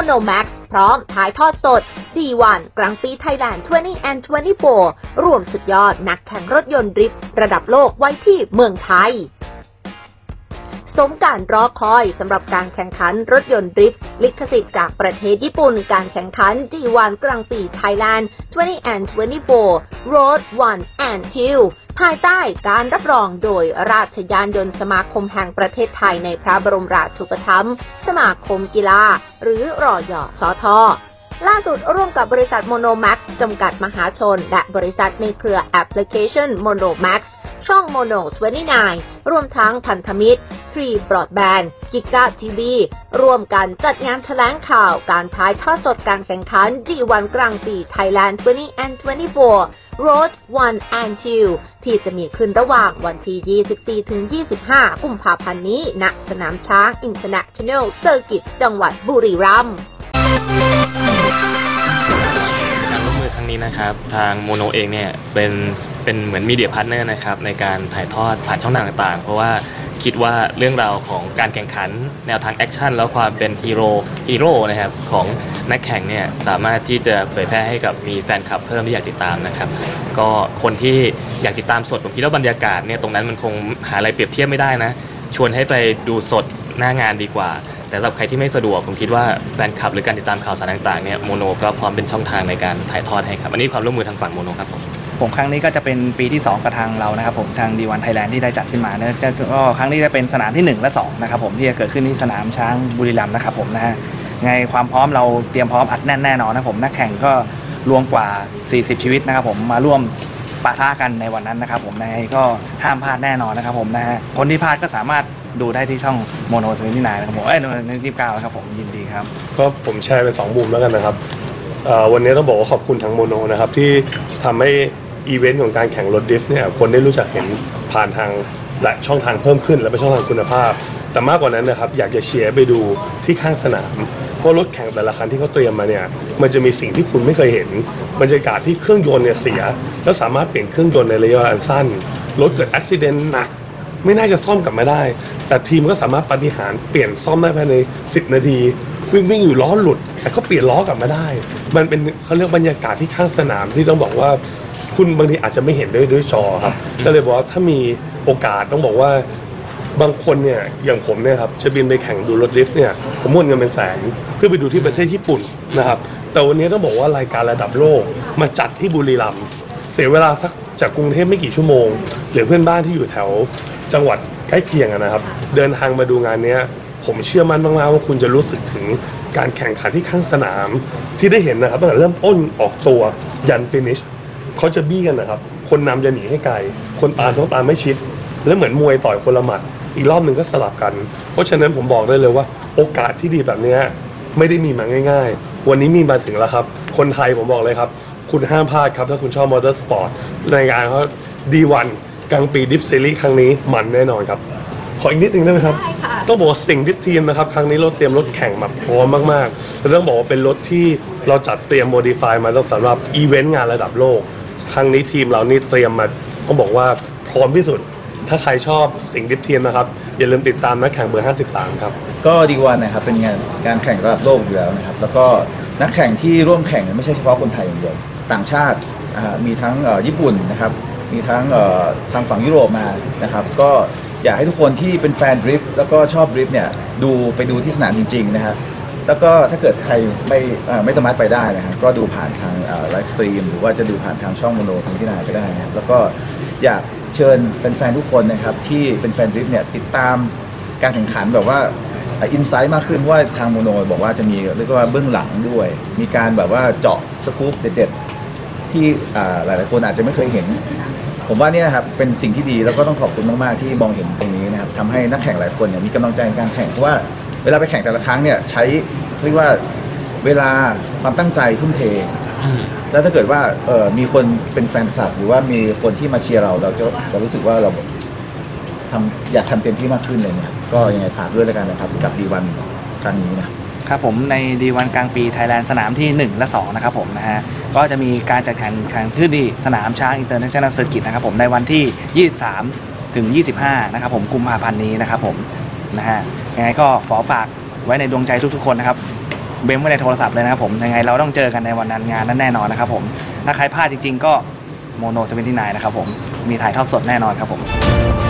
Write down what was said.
Mono Max พร้อมถ่ายทอดสด D1 กลางปี Thailand 2024 รวมสุดยอดนักแข่งรถยนต์ดริฟต์ระดับโลกไว้ที่เมืองไทยสมการรอคอยสำหรับการแข่งขันรถยนต์ดริฟต์ลิขสิทธิ์จากประเทศญี่ปุ่นการแข่งขัน D1 กลางปี Thailand 2024 Road 1 and 2 ภายใต้การรับรองโดยราชยานยนต์สมาคมแห่งประเทศไทยในพระบรมราชูปถัมภ์สมาคมกีฬาหรือรยสท.ล่าสุดร่วมกับบริษัท Mono Max จำกัดมหาชนและบริษัทในเครือแอปพลิเคชัน Mono Max ช่อง Mono 29 รวมทั้งพันธมิตร Tree Broadband Giga TV ร่วมกันจัดงานแถลงข่าวการถ่ายทอดสดการแข่งขัน D1 กลางปี Thailand 2024 Road 1 and 2 ที่จะมีขึ้นระหว่างวันที่ 24-25 กุมภาพันธ์นี้ณสนามช้าง International Circuit จังหวัดบุรีรัมย์การร่วมมือครั้งนี้นะครับทางโมโนเองเนี่ยเป็นเหมือนมีเดียพาร์ทเนอร์นะครับในการถ่ายทอดผ่านช่องทางต่างๆเพราะว่าคิดว่าเรื่องราวของการแข่งขันแนวทางแอคชั่นแล้วความเป็นฮีโร่นะครับของนักแข่งเนี่ยสามารถที่จะเผยแพร่ให้กับมีแฟนคลับเพิ่มที่อยากติดตามนะครับก็คนที่อยากติดตามสดผมคิดว่าบรรยากาศเนี่ยตรงนั้นมันคงหาอะไรเปรียบเทียบไม่ได้นะชวนให้ไปดูสดหน้างานดีกว่าแต่สำหรับใครที่ไม่สะดวกผมคิดว่าแฟนคลับหรือการติดตามข่าวสารต่างๆเนี่ยโมโนก็พร้อมเป็นช่องทางในการถ่ายทอดให้ครับอันนี้ความร่วมมือทางฝั่งโมโนครับผมครั้งนี้ก็จะเป็นปีที่2กับทางเรานะครับผมทาง D1 Thailand ที่ได้จัดขึ้นมานะก็ครั้งนี้จะเป็นสนามที่1และ2นะครับผมที่จะเกิดขึ้นที่สนามช้างบุรีรัมย์นะครับผมนะฮะไงความพร้อมเราเตรียมพร้อมอัดแน่นแน่นอนนะผมนักแข่งก็รวมกว่า40ชีวิตนะครับผมมาร่วมปะทะกันในวันนั้นนะครับผมนะก็ห้ามพลาดแน่นอนนะครับผมนะฮะคนที่พลาดก็สามารถดูได้ที่ช่องโมโน29นะครับผม29นะครับผมยินดีครับก็ผมแชร์เป็น2มุมแล้วกันนะครับวันนี้ต้องบอกว่าขอบคุณทางโมโนนะครับที่ทำให้อีเวนต์ของการแข่งรถดริฟต์เนี่ยคนได้รู้จักเห็นผ่านทางและช่องทางเพิ่มขึ้นและเป็นช่องทางคุณภาพแต่มากกว่านั้นนะครับอยากจะเชียร์ไปดูที่ข้างสนามเพราะรถแข่งแต่ละคันที่เขาเตรียมมาเนี่ยมันจะมีสิ่งที่คุณไม่เคยเห็นบรรยากาศที่เครื่องยนต์เนี่ยเสียแล้วสามารถเปลี่ยนเครื่องยนต์ในระยะเวลาสั้นรถเกิดอุบิเหตุหนักไม่น่าจะซ่อมกลับมาได้แต่ทีมก็สามารถปาฏิหาริย์เปลี่ยนซ่อมได้ภายใน10 นาทีวิ่งอยู่ล้อหลุดแต่ก็เปลี่ยนล้อกลับมาได้มันเป็นเขาเรียกบรรยากาศที่ข้างสนามที่ต้องบอกว่าคุณบางทีอาจจะไม่เห็นด้วยจอครับก็เลยบอกว่าถ้ามีโอกาสต้องบอกว่าบางคนเนี่ยอย่างผมเนี่ยครับจะบินไปแข่งดูรถดริฟต์เนี่ยผมมุ่งเงินเป็นแสนเพื่อไปดูที่ประเทศญี่ปุ่นนะครับแต่วันนี้ต้องบอกว่ารายการระดับโลกมาจัดที่บุรีรัมย์เสียเวลาสักจากกรุงเทพไม่กี่ชั่วโมงหรือเพื่อนบ้านที่อยู่แถวจังหวัดใกล้เคียงนะครับเดินทางมาดูงานนี้ผมเชื่อมั่นมากๆว่าคุณจะรู้สึกถึงการแข่งขันที่ข้างสนามที่ได้เห็นนะครับตั้งแต่เริ่มต้นออกตัวยันฟินิชเขาจะบี้กันนะครับคนนำจะหนีให้ไกลคนตามต้องตามไม่ชิดแล้วเหมือนมวยต่อยคนละหมัดอีกรอบหนึ่งก็สลับกันเพราะฉะนั้นผมบอกได้เลยว่าโอกาสที่ดีแบบนี้ไม่ได้มีมาง่ายๆวันนี้มีมาถึงแล้วครับคนไทยผมบอกเลยครับคุณห้ามพลาดครับถ้าคุณชอบมอเตอร์สปอร์ตรายการเขา D1 กลางปีดิฟซีรีส์ครั้งนี้มันแน่นอนครับขออีกนิดนึงได้ไหมครับต้องบอกสิ่งที่ทีมนะครับครั้งนี้เราเตรียมรถแข่งมาพร้อมมากๆแต่ต้องบอกว่าเป็นรถที่เราจัดเตรียมโมดิฟายมาสำหรับอีเวนต์งานระดับโลกครั้งนี้ทีมเรานี่เตรียมมาต้องบอกว่าพร้อมที่สุดถ้าใครชอบสิ่งที่ทีมนะครับอย่าลืมติดตามนักแข่งเบอร์53ครับก็D1นะครับเป็นงานการแข่งระดับโลกอยู่แล้วนะครับแล้วก็นักแข่งที่ร่วมแข่งไม่ใช่เฉพาะคนไทยอย่างเดียวต่างชาติมีทั้งญี่ปุ่นนะครับมีทั้งทางฝั่งยุโรปมานะครับก็อยากให้ทุกคนที่เป็นแฟนดริฟต์แล้วก็ชอบดริฟต์เนี่ยไปดูที่สนามจริงๆนะครับแล้วก็ถ้าเกิดใครไม่สามารถไปได้นะครับก็ดูผ่านทางไลฟ์สตรีมหรือว่าจะดูผ่านทางช่องโมโนทางที่ไหนก็ได้นะครับแล้วก็อยากเชิญแฟนๆทุกคนนะครับที่เป็นแฟนดริฟต์เนี่ยติดตามการแข่งขันแบบว่าอินไซต์มากขึ้นว่าทางโมโนบอกว่าจะมีเรียกว่าเบื้องหลังด้วยมีการแบบว่าเจาะสกู๊ปเด็ดๆที่หลายๆคนอาจจะไม่เคยเห็นผมว่านี่นะครับเป็นสิ่งที่ดีแล้วก็ต้องขอบคุณมากๆที่มองเห็นตรงนี้นะครับทำให้นักแข่งหลายคนเนี่ยมีกำลังใจในการแข่งเพราะว่าเวลาไปแข่งแต่ละครั้งเนี่ยใช้เรียกว่าเวลาความตั้งใจทุ่มเทแล้วถ้าเกิดว่ามีคนเป็นแฟนคลับหรือว่ามีคนที่มาเชียร์เราจะรู้สึกว่าเราอยากทำเต็มที่มากขึ้นเลยเนี่ยก็ยังไงฝากด้วยแล้วกันนะครับกับD1ครั้งนี้นะครับผมใน D1 กลางปี Thailand สนามที่1และ2นะครับผมนะฮะก็จะมีการจัดแข่งขันขึ้นที่สนามช้าง International Circuit นะครับผมในวันที่23ถึง25นะครับผมกุมภาพันธ์นี้นะครับผมนะฮะยังไงก็ขอฝากไว้ในดวงใจทุกๆคนนะครับเบมไว้ในโทรศัพท์เลยนะครับผมยังไงเราต้องเจอกันในวันนั้นงานนั้นแน่นอนนะครับผมถ้าใครพลาดจริงๆก็โมโน29นะครับผมมีถ่ายทอดสดแน่นอนครับผม